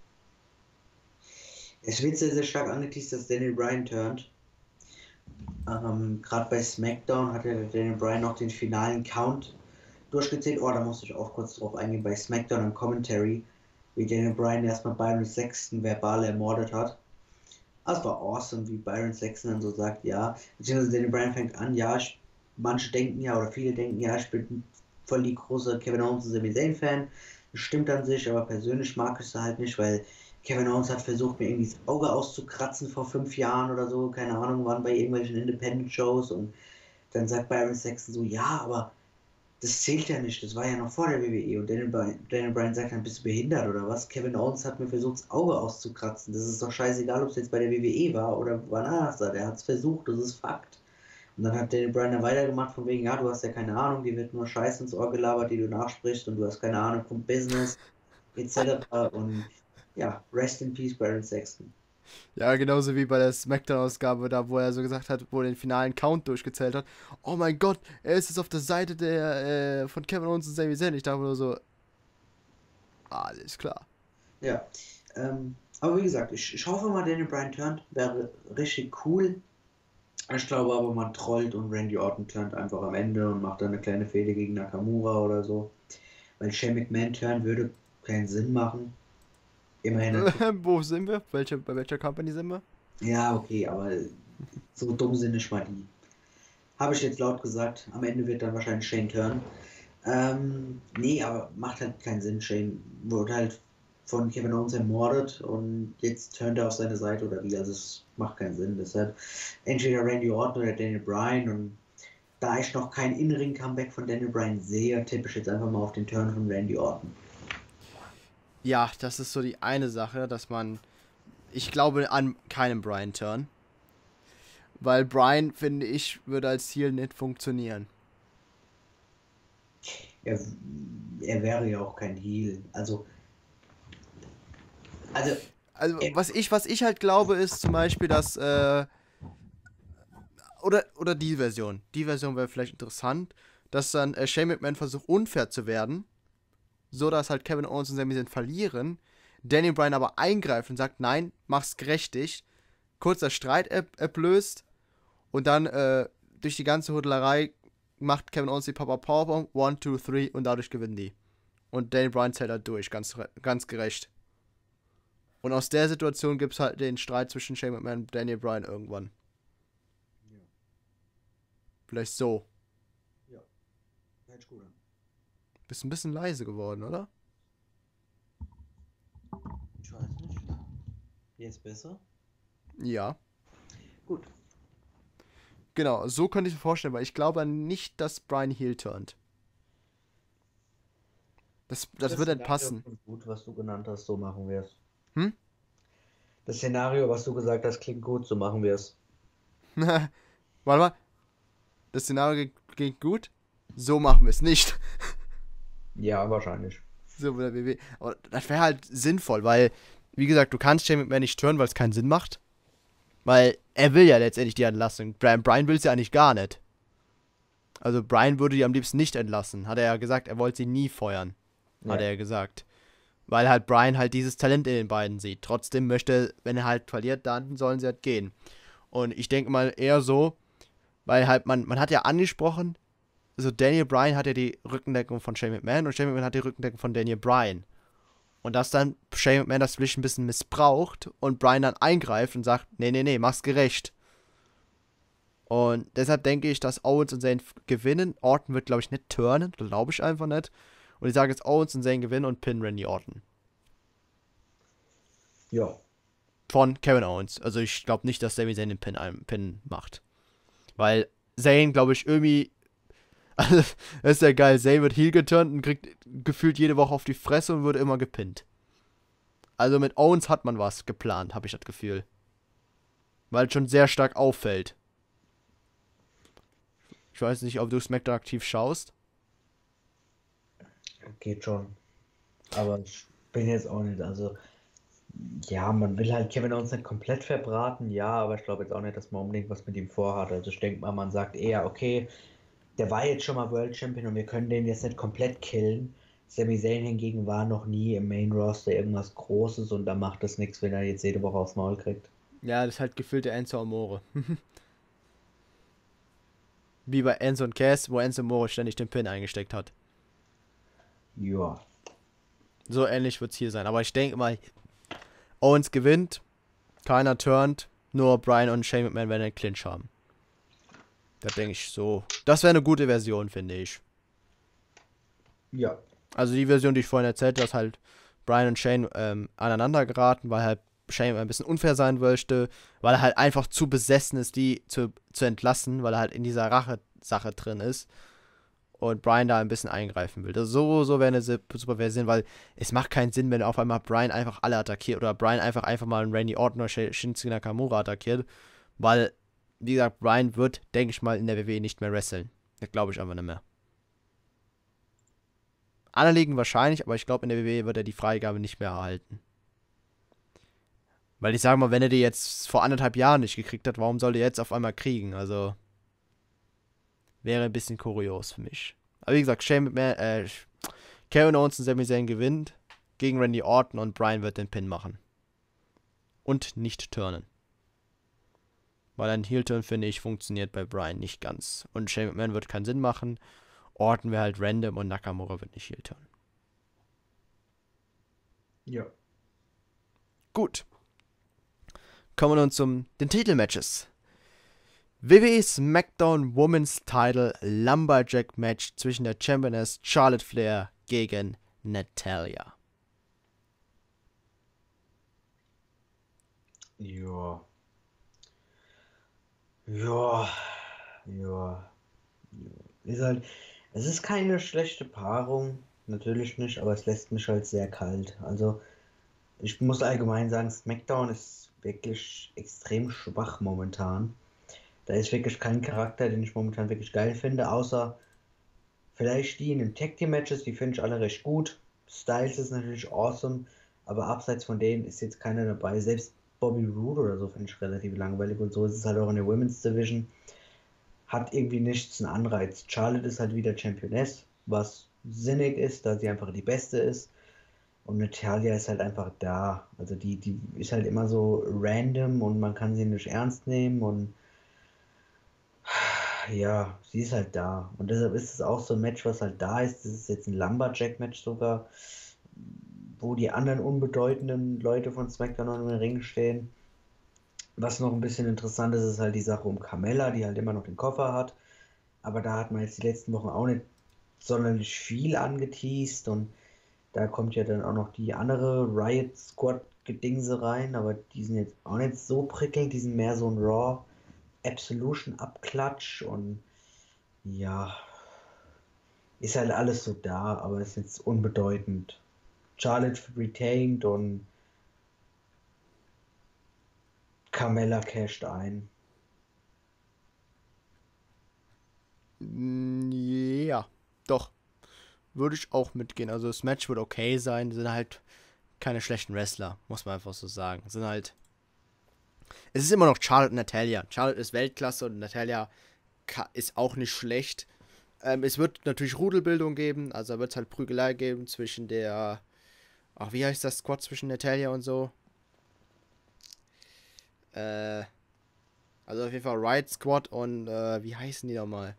es wird sehr, sehr stark angeteased, dass Daniel Bryan turnt. Gerade bei SmackDown hat ja Daniel Bryan noch den finalen Count durchgezählt. Oh, da musste ich auch kurz drauf eingehen, bei SmackDown im Commentary, wie Daniel Bryan erstmal Byron Saxton verbal ermordet hat. Das war awesome, wie Byron Saxton dann so sagt, ja, beziehungsweise Daniel Bryan fängt an, ja, manche denken ja, oder viele denken, ja, ich bin voll die große Kevin Owens und Sami Zayn Fan. Das stimmt an sich, aber persönlich mag ich es halt nicht, weil Kevin Owens hat versucht, mir irgendwie das Auge auszukratzen vor 5 Jahren oder so, keine Ahnung, waren bei irgendwelchen Independent-Shows und dann sagt Byron Saxton so, ja, aber das zählt ja nicht, das war ja noch vor der WWE. Und Daniel Bryan sagt dann, bist du behindert oder was? Kevin Owens hat mir versucht, das Auge auszukratzen. Das ist doch scheißegal, ob es jetzt bei der WWE war oder woanders war. Der hat es versucht, das ist Fakt. Und dann hat Daniel Bryan dann weitergemacht von wegen, ja, du hast ja keine Ahnung, die wird nur Scheiße ins Ohr gelabert, die du nachsprichst und du hast keine Ahnung vom Business, etc. Und ja, rest in peace, Baron Sexton. Ja, genauso wie bei der SmackDown-Ausgabe, da wo er so gesagt hat, wo er den finalen Count durchgezählt hat. Oh mein Gott, er ist jetzt auf der Seite der von Kevin Owens und Sami Zayn. Ich dachte nur so, alles klar. Ja, aber wie gesagt, ich hoffe mal, Daniel Bryan turnt, wäre richtig cool. Ich glaube aber, man trollt und Randy Orton turnt einfach am Ende und macht dann eine kleine Fehde gegen Nakamura oder so. Weil Shane McMahon turn würde keinen Sinn machen. Immerhin. Wo sind wir? Bei welcher Company sind wir? Ja, okay, aber so dumm sind nicht mal die. Habe ich jetzt laut gesagt. Am Ende wird dann wahrscheinlich Shane turn. Nee, aber macht halt keinen Sinn. Shane wurde halt von Kevin Owens ermordet und jetzt turnt er auf seine Seite oder wie. Also es macht keinen Sinn. Deshalb entweder Randy Orton oder Daniel Bryan. Und da ich noch kein In-Ring-Comeback von Daniel Bryan sehe, tippe ich jetzt einfach mal auf den Turn von Randy Orton. Ja, das ist so die eine Sache, dass ich glaube an keinen Bryan-Turn. Weil Bryan, finde ich, würde als Heel nicht funktionieren. Er, er wäre ja auch kein Heel. Also Also, er, was ich halt glaube, ist zum Beispiel, dass, oder die Version. Die Version wäre vielleicht interessant, dass dann Shane McMahon versucht, unfair zu werden, so dass halt Kevin Owens und Sami Zayn verlieren, Daniel Bryan aber eingreift und sagt, nein, mach's gerechtig, kurzer Streit ablöst und dann durch die ganze Hudelerei macht Kevin Owens die Powerbomb, 1, 2, 3 und dadurch gewinnen die. Und Daniel Bryan zählt halt durch, ganz gerecht. Und aus der Situation gibt es halt den Streit zwischen Shane McMahon und Daniel Bryan irgendwann. ja, Vielleicht so. ja, hört sich gut an. Bist ein bisschen leise geworden, oder? Ich weiß nicht. Jetzt besser? Ja. Gut. Genau, so könnte ich mir vorstellen, weil ich glaube nicht, dass Bryan Heel turnt. Das wird nicht passen. Klingt gut, was du genannt hast, so machen wir es. Hm? Das Szenario, was du gesagt hast, klingt gut, so machen wir es. Warte mal. Das Szenario geht gut. So machen wir es nicht. Ja, wahrscheinlich. So bei der WWE. Aber das wäre halt sinnvoll, weil, wie gesagt, du kannst Shane McMahon nicht turnen, weil es keinen Sinn macht. Weil er will ja letztendlich die Entlassung. Bryan will es ja eigentlich gar nicht. Also Bryan würde die am liebsten nicht entlassen. Hat er ja gesagt, er wollte sie nie feuern. Hat er ja gesagt. Weil halt Bryan halt dieses Talent in den beiden sieht. Trotzdem möchte, wenn er halt verliert, dann sollen sie halt gehen. Und ich denke mal eher so, weil halt man hat ja angesprochen, so Daniel Bryan hat ja die Rückendeckung von Shane McMahon und Shane McMahon hat die Rückendeckung von Daniel Bryan. Und dass dann Shane McMahon das vielleicht ein bisschen missbraucht und Bryan dann eingreift und sagt, nee, mach's gerecht. Und deshalb denke ich, dass Owens und Zayn gewinnen. Orton wird, glaube ich, nicht turnen, glaube ich einfach nicht. Und ich sage jetzt, Owens und Zayn gewinnen und pinnen Randy Orton. Ja. Von Kevin Owens. Also ich glaube nicht, dass Sami Zayn den Pin macht. Weil Zayn, glaube ich, irgendwie. Also, das ist ja geil. Zayn wird heel geturnt und kriegt gefühlt jede Woche auf die Fresse und wird immer gepinnt. Also mit Owens hat man was geplant, habe ich das Gefühl. Weil es schon sehr stark auffällt. Ich weiß nicht, ob du SmackDown aktiv schaust. Geht schon. Aber ich bin jetzt auch nicht, also ja, man will halt Kevin Owens nicht komplett verbraten, ja, aber ich glaube jetzt auch nicht, dass man unbedingt was mit ihm vorhat. Also ich denke mal, man sagt eher, okay, der war jetzt schon mal World Champion und wir können den jetzt nicht komplett killen. Sami Zayn hingegen war noch nie im Main Roster irgendwas Großes und da macht es nichts, wenn er jetzt jede Woche aufs Maul kriegt. Ja, das ist halt gefühlt der Enzo Amore. Wie bei Enzo und Cass, wo Enzo Amore ständig den Pin eingesteckt hat. Ja. So ähnlich wird es hier sein. Aber ich denke mal, Owens gewinnt, keiner turnt, nur Bryan und Shane McMahon werden einen Clinch haben. Da denke ich so. Das wäre eine gute Version, finde ich. Ja. Also die Version, die ich vorhin erzählt habe, dass halt Bryan und Shane aneinander geraten, weil halt Shane ein bisschen unfair sein wollte, weil er halt einfach zu besessen ist, die zu entlassen, weil er halt in dieser Rache-Sache drin ist. Und Bryan da ein bisschen eingreifen will. Das so wäre eine super Version, weil es macht keinen Sinn, wenn auf einmal Bryan einfach alle attackiert oder Bryan einfach mal einen Randy Orton oder Shinsuke Nakamura attackiert, weil wie gesagt, Bryan wird, denke ich mal, in der WWE nicht mehr wresteln. Das glaube ich einfach nicht mehr. Andere Ligen wahrscheinlich, aber ich glaube, in der WWE wird er die Freigabe nicht mehr erhalten. Weil ich sage mal, wenn er die jetzt vor 1,5 Jahren nicht gekriegt hat, warum soll er jetzt auf einmal kriegen? Also, wäre ein bisschen kurios für mich. Aber wie gesagt, Kevin Owens und Sami Zayn gewinnt gegen Randy Orton und Bryan wird den Pin machen. Und nicht turnen. Weil ein Heel-Turn, finde ich, funktioniert bei Bryan nicht ganz. Und Shane McMahon wird keinen Sinn machen. Orton wäre halt random und Nakamura wird nicht Heel-Turn. Ja. Gut. Kommen wir nun zu den Titelmatches. WWE SmackDown Women's Title Lumberjack Match zwischen der Championess Charlotte Flair gegen Natalya. Ja. Ja. Ja. Ist halt, es ist keine schlechte Paarung, natürlich nicht, aber es lässt mich halt sehr kalt. Also, ich muss allgemein sagen, SmackDown ist wirklich extrem schwach momentan. Da ist wirklich kein Charakter, den ich momentan wirklich geil finde, außer vielleicht die in den Tag Team Matches, die finde ich alle recht gut. Styles ist natürlich awesome, aber abseits von denen ist jetzt keiner dabei. Selbst Bobby Roode oder so finde ich relativ langweilig und so ist es halt auch in der Women's Division. Hat irgendwie nichts einen Anreiz. Charlotte ist halt wieder Championess, was sinnig ist, da sie einfach die Beste ist. Und Natalya ist halt einfach da. Also die ist halt immer so random und man kann sie nicht ernst nehmen und ja, sie ist halt da. Und deshalb ist es auch so ein Match, was halt da ist. Das ist jetzt ein Lumberjack-Match sogar, wo die anderen unbedeutenden Leute von SmackDown noch im Ring stehen. Was noch ein bisschen interessant ist, ist halt die Sache um Carmella, die halt immer noch den Koffer hat. Aber da hat man jetzt die letzten Wochen auch nicht sonderlich viel angeteased und da kommt ja dann auch noch die andere Riot Squad Gedingse rein, aber die sind jetzt auch nicht so prickelnd, die sind mehr so ein Raw Absolution Abklatsch und ja, ist halt alles so da, aber ist jetzt unbedeutend. Charlotte retained und Carmella casht ein. Ja, doch. Würde ich auch mitgehen. Also das Match wird okay sein. Sind halt keine schlechten Wrestler, muss man einfach so sagen. Sind halt. Es ist immer noch Charlotte und Natalya. Charlotte ist Weltklasse und Natalya ist auch nicht schlecht. Es wird natürlich Rudelbildung geben, also wird es halt Prügelei geben zwischen der. Ach, wie heißt das Squad zwischen Natalya und so? Also auf jeden Fall Riot Squad und wie heißen die nochmal?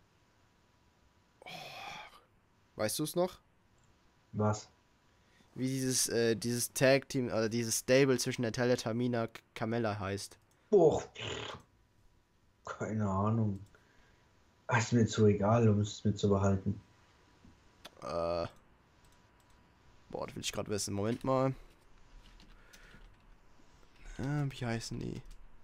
Weißt du es noch? Was? Wie dieses Tag-Team, also dieses Stable zwischen Natalia, Tamina, Carmella heißt. Boah, keine Ahnung. Ist mir zu egal, um es mir zu behalten. Boah, das will ich gerade wissen. Moment mal. Wie heißen die?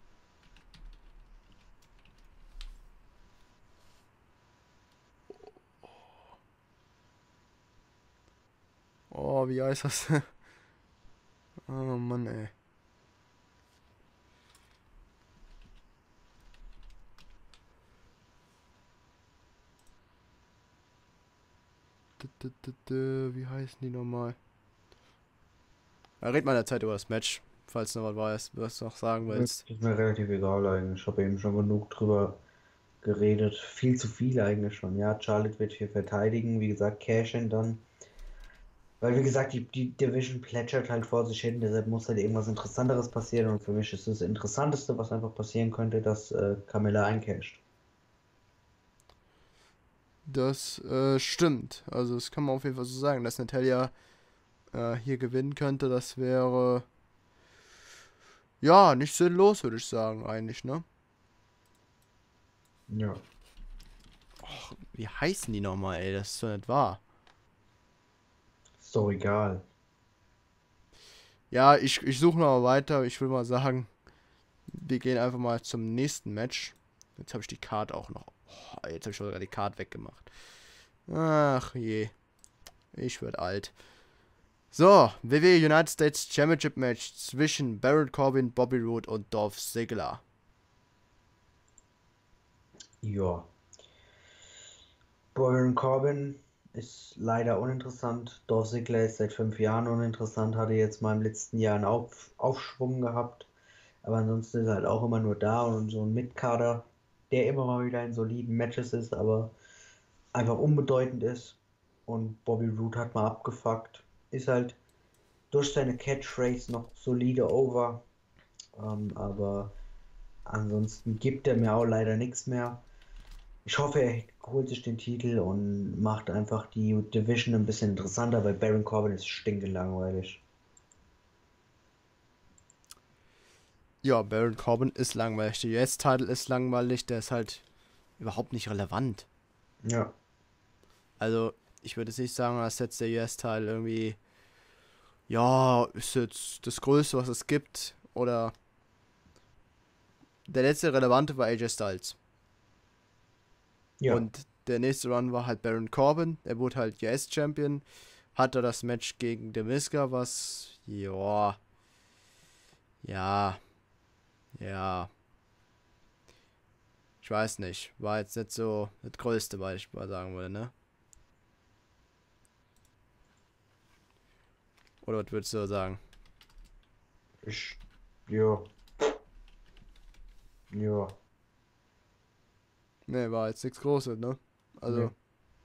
Oh, wie heißt das? Oh Mann, ey. Wie heißen die nochmal? Red mal in der Zeit über das Match, falls du noch was weißt, was du noch sagen willst. Ist mir relativ egal eigentlich. Ich habe eben schon genug drüber geredet. Viel zu viel eigentlich schon. Ja, Charlotte wird hier verteidigen. Wie gesagt, Cashin dann. Weil, wie gesagt, die Division plätschert halt vor sich hin. Deshalb muss halt irgendwas Interessanteres passieren. Und für mich ist das Interessanteste, was einfach passieren könnte, dass Carmella eincasht. Das stimmt. Also das kann man auf jeden Fall so sagen, dass Natalia hier gewinnen könnte. Das wäre ja nicht sinnlos, würde ich sagen, eigentlich, ne? Ja. Wie heißen die nochmal, ey? Das ist so nicht wahr. Ist doch egal. Ja, ich suche noch mal weiter. Ich will mal sagen, wir gehen einfach mal zum nächsten Match. Jetzt habe ich die Card auch noch. Oh, jetzt habe ich sogar die Card weggemacht. Ach je. Ich werde alt. So, WWE United States Championship Match zwischen Baron Corbin, Bobby Roode und Dolph Ziggler. Ja. Baron Corbin ist leider uninteressant. Dolph Ziggler ist seit 5 Jahren uninteressant, hatte jetzt mal im letzten Jahr einen Aufschwung gehabt. Aber ansonsten ist er halt auch immer nur da und so ein Mitkader, der immer mal wieder in soliden Matches ist, aber einfach unbedeutend ist. Und Bobby Roode hat mal abgefuckt. Ist halt durch seine Catchphrase noch solide over. Aber ansonsten gibt er mir auch leider nichts mehr. Ich hoffe, er holt sich den Titel und macht einfach die Division ein bisschen interessanter, weil Baron Corbin ist stinkelangweilig. Ja, Baron Corbin ist langweilig. Der US-Title ist langweilig, der ist halt überhaupt nicht relevant. Ja, Also, ich würde jetzt nicht sagen, dass jetzt der US-Title irgendwie, ja, ist jetzt das Größte, was es gibt. Oder der letzte relevante war AJ Styles. ja, Und der nächste Run war halt Baron Corbin. Er wurde halt US-Champion. Hatte das Match gegen The Miz, was, ja, ja, ja, ich weiß nicht. War jetzt nicht so das Größte, weil ich mal sagen würde, ne? Oder was würdest du sagen? ich, ja, ja, Ne, war jetzt nichts Großes, ne? Also, ne,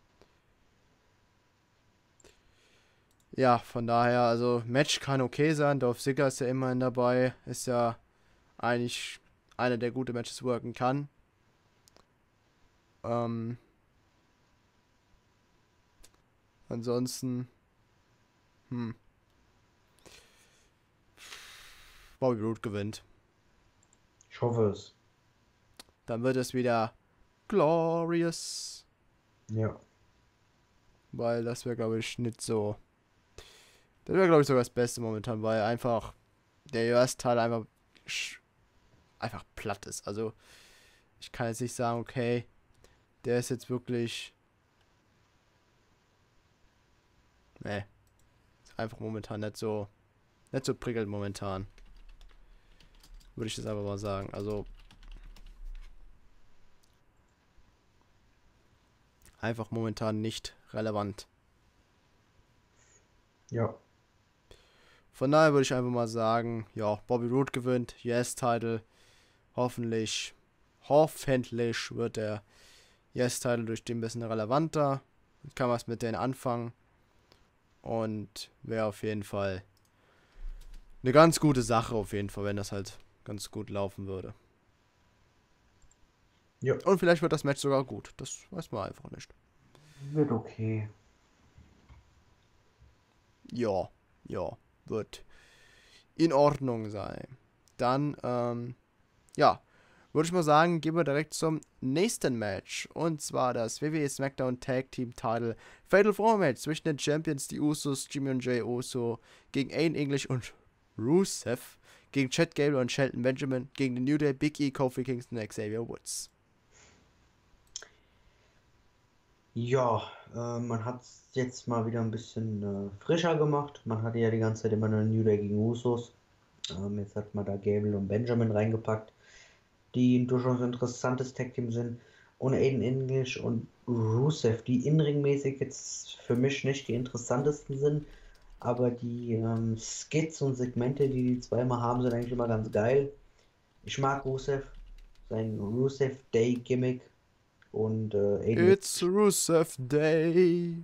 ja, von daher, also, Match kann okay sein. Dolph Ziggler ist ja immerhin dabei. Ist ja eigentlich einer, der gute Matches worken kann. Ähm, ansonsten, hm, Bobby Roode gewinnt. ich hoffe es. Dann wird es wieder glorious. Ja, Weil das wäre, glaube ich, nicht so. Das wäre, glaube ich, sogar das Beste momentan, weil einfach der US-Teil einfach platt ist. Also, ich kann jetzt nicht sagen, okay, der ist jetzt wirklich. Nee, ist einfach momentan nicht so prickelnd momentan. Würde ich das einfach mal sagen. Also, einfach momentan nicht relevant. ja, Von daher würde ich einfach mal sagen, ja, Bobby Roode gewinnt, Yes-Title. Hoffentlich wird der Yes-Title durch den ein bisschen relevanter. Kann was mit denen anfangen. Und wäre auf jeden Fall eine ganz gute Sache, auf jeden Fall, wenn das halt ganz gut laufen würde. ja, Und vielleicht wird das Match sogar gut. Das weiß man einfach nicht. wird okay. Ja, ja, wird in Ordnung sein. Dann, ja, würde ich mal sagen, gehen wir direkt zum nächsten Match. Und zwar das WWE SmackDown Tag Team Title Fatal 4 Match zwischen den Champions, die Usos, Jimmy und Jey Uso, gegen Aiden English und Rusev, gegen Chad Gable und Shelton Benjamin, gegen den New Day, Big E, Kofi Kingston und Xavier Woods. Ja, man hat es jetzt mal wieder ein bisschen frischer gemacht. Man hatte ja die ganze Zeit immer nur New Day gegen Usos. Jetzt hat man da Gable und Benjamin reingepackt, die ein durchaus interessantes Tag-Team sind. Und Aiden English und Rusev, die inringmäßig jetzt für mich nicht die interessantesten sind, aber die Skits und Segmente, die die zweimal haben, sind eigentlich immer ganz geil. Ich mag Rusev, sein Rusev Day Gimmick und It's Rusev Day.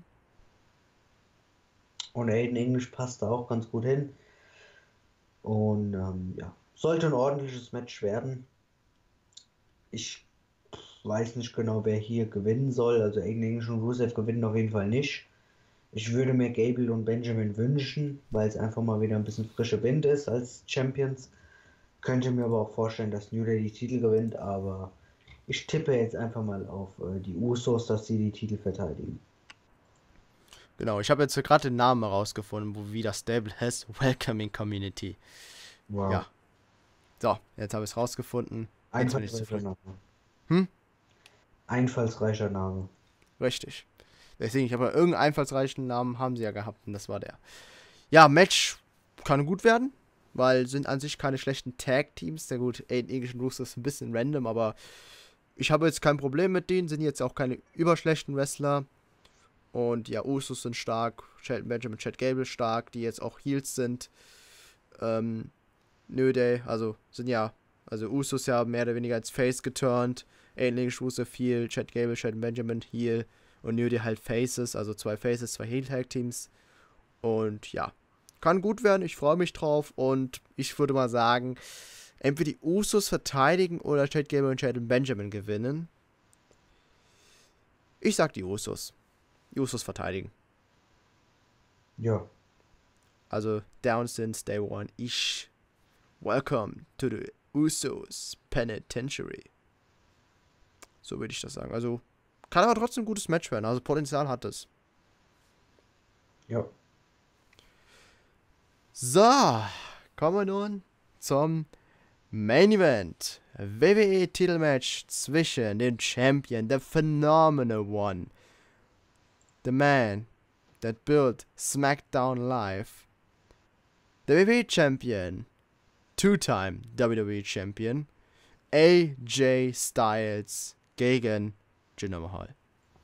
Aiden English passt da auch ganz gut hin. Und ja, sollte ein ordentliches Match werden. Ich weiß nicht genau, wer hier gewinnen soll. Also Aiden English und Rusev gewinnen auf jeden Fall nicht. Ich würde mir Gable und Benjamin wünschen, weil es einfach mal wieder ein bisschen frische Wind ist als Champions. Könnte mir aber auch vorstellen, dass New Day die Titel gewinnt, aber ich tippe jetzt einfach mal auf die Usos, dass sie die Titel verteidigen. Genau, ich habe jetzt gerade den Namen herausgefunden, wie das Stable heißt. Welcoming Community. Wow. Ja. So, jetzt habe ich es rausgefunden. Jetzt bin ich Einfallsreicher zufrieden. Name. Hm? Einfallsreicher Name. Richtig. Deswegen, ich habe ja irgendeinen einfallsreichen Namen haben sie ja gehabt und das war der. Ja, Match kann gut werden, weil sind an sich keine schlechten Tag-Teams. Sehr gut, Aiden English und Rusev ist ein bisschen random, aber ich habe jetzt kein Problem mit denen, sind jetzt auch keine überschlechten Wrestler. Und ja, Usos sind stark, Shelton Benjamin, Chad Gable stark, die jetzt auch Heels sind. New Day, also sind ja, also Usos ja mehr oder weniger als Face geturnt. Ähnlich Rusev Heel, Chad Gable, Shelton Benjamin Heel und New Day halt Faces, also 2 Faces, 2 Heel Tag Teams. Und ja, kann gut werden, ich freue mich drauf und ich würde mal sagen, entweder die Usos verteidigen oder Chad Gable und Shelton Benjamin gewinnen. Ich sag die Usos. Die Usos verteidigen. Ja. Also down since day one. Welcome to the Usos Penitentiary. So würde ich das sagen. Also kann aber trotzdem ein gutes Match werden. Also Potenzial hat es. Ja. So, kommen wir nun zum Main Event. WWE Titelmatch zwischen den Champion, the Phenomenal One, the man that built SmackDown Live, the WWE Champion, 2-time WWE Champion, AJ Styles gegen Jinder Mahal.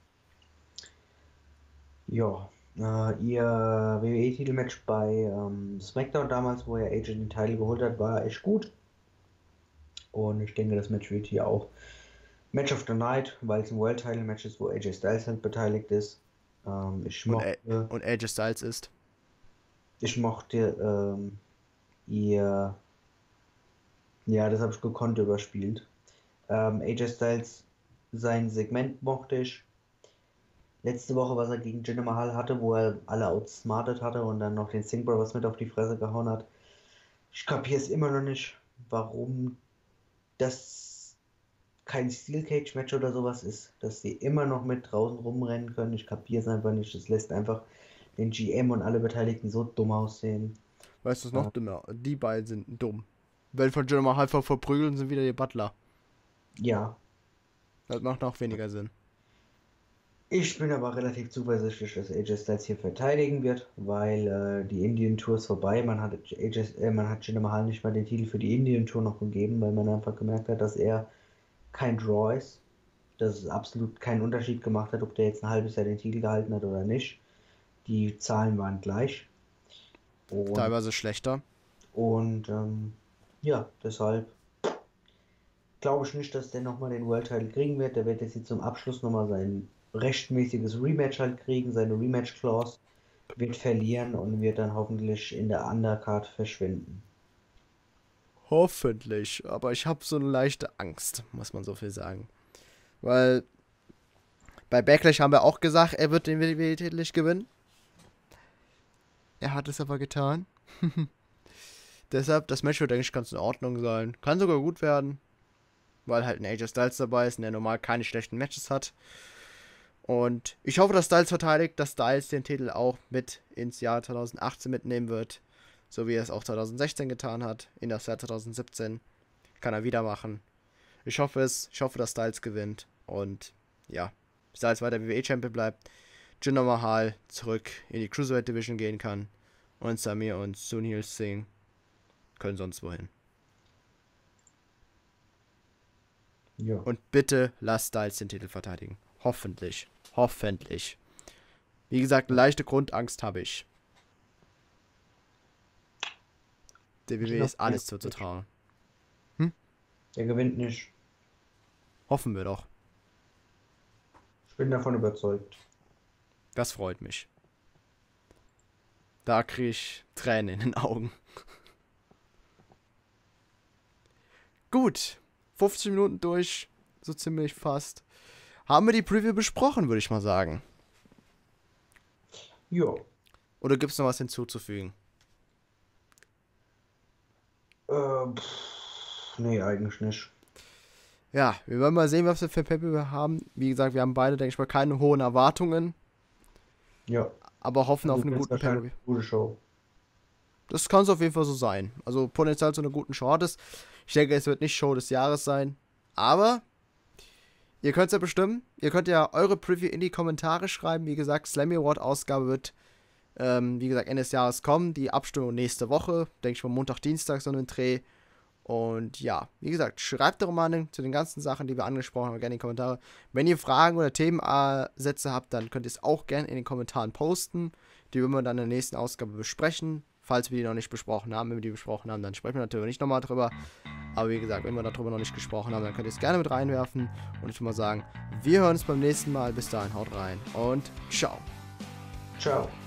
Ja. Ihr WWE-Titelmatch bei SmackDown damals, wo er AJ den Titel geholt hat, war echt gut. Und ich denke, das Match wird hier auch Match of the Night, weil es ein World Title Match ist, wo AJ Styles halt beteiligt ist. Und AJ Styles ist. Ich mochte ihr. Ja, das habe ich gekonnt überspielt. AJ Styles, sein Segment mochte ich. Letzte Woche, was er gegen Jinder Mahal hatte, wo er alle outsmartet hatte und dann noch den Singh Brothers mit auf die Fresse gehauen hat. Ich kapiere es immer noch nicht, warum das kein Steel Cage Match oder sowas ist, dass sie immer noch mit draußen rumrennen können. Ich kapiere es einfach nicht. Das lässt einfach den GM und alle Beteiligten so dumm aussehen. Weißt du, was noch dümmer? Die beiden sind dumm. Wenn von Jinder Mahal verprügeln, sind wieder die Butler. Ja. Das macht noch weniger Sinn. Ich bin aber relativ zuversichtlich, dass AJ Styles hier verteidigen wird, weil die Indian Tour ist vorbei. Man hat Jinder Mahal nicht mal den Titel für die Indian Tour noch gegeben, weil man einfach gemerkt hat, dass er kein Draw ist. Dass es absolut keinen Unterschied gemacht hat, ob der jetzt ein halbes Jahr den Titel gehalten hat oder nicht. Die Zahlen waren gleich. Teilweise schlechter. Und ja, deshalb glaube ich nicht, dass der nochmal den World Title kriegen wird. Der wird jetzt hier zum Abschluss nochmal sein rechtmäßiges Rematch halt kriegen, seine Rematch-Clause, wird verlieren und wird dann hoffentlich in der Undercard verschwinden. Hoffentlich, aber ich habe so eine leichte Angst, muss man so viel sagen. Weil bei Backlash haben wir auch gesagt, er wird den WWE-Titel nicht gewinnen. Er hat es aber getan. Deshalb, das Match wird eigentlich ganz in Ordnung sein. Kann sogar gut werden, weil halt ein AJ Styles dabei ist und der normal keine schlechten Matches hat. Und ich hoffe, dass Styles verteidigt, dass Styles den Titel auch mit ins Jahr 2018 mitnehmen wird. So wie er es auch 2016 getan hat. In das Jahr 2017 kann er wieder machen. Ich hoffe, dass Styles gewinnt. Und ja, Styles weiter WWE-Champion bleibt. Jinder Mahal zurück in die Cruiserweight Division gehen kann. Und Samir und Sunil Singh können sonst wohin. Ja. Und bitte lasst Styles den Titel verteidigen. Hoffentlich. Hoffentlich. Wie gesagt, eine leichte Grundangst habe ich. Der WWE ist alles zuzutrauen. Der gewinnt nicht. Hoffen wir doch. Ich bin davon überzeugt. Das freut mich. Da kriege ich Tränen in den Augen. Gut. 50 Minuten durch. So ziemlich fast. Haben wir die Preview besprochen, würde ich mal sagen. Jo. Oder gibt es noch was hinzuzufügen? Nee, eigentlich nicht. Ja, wir werden mal sehen, was wir für Pay-Per-View haben. Wie gesagt, wir haben beide, denke ich mal, keine hohen Erwartungen. Ja. Aber hoffen auf Also einen wird's guten wahrscheinlich Pay-Per-View. eine gute Show. Das kann es auf jeden Fall so sein. Also Potenzial zu einer guten Show hat es. Ich denke, es wird nicht Show des Jahres sein. Aber ihr könnt es ja bestimmen. Ihr könnt ja eure Preview in die Kommentare schreiben. Wie gesagt, Slammy Award Ausgabe wird, wie gesagt, Ende des Jahres kommen. Die Abstimmung nächste Woche. Denke ich mal Montag, Dienstag so einen Dreh. Und ja, wie gesagt, schreibt eure Meinung zu den ganzen Sachen, die wir angesprochen haben, gerne in die Kommentare. Wenn ihr Fragen oder Themensätze habt, dann könnt ihr es auch gerne in den Kommentaren posten. Die würden wir dann in der nächsten Ausgabe besprechen. Falls wir die noch nicht besprochen haben, wenn wir die besprochen haben, dann sprechen wir natürlich nicht nochmal drüber. Aber wie gesagt, wenn wir darüber noch nicht gesprochen haben, dann könnt ihr es gerne mit reinwerfen. Und ich würde mal sagen, wir hören uns beim nächsten Mal. Bis dahin, haut rein und ciao. Ciao.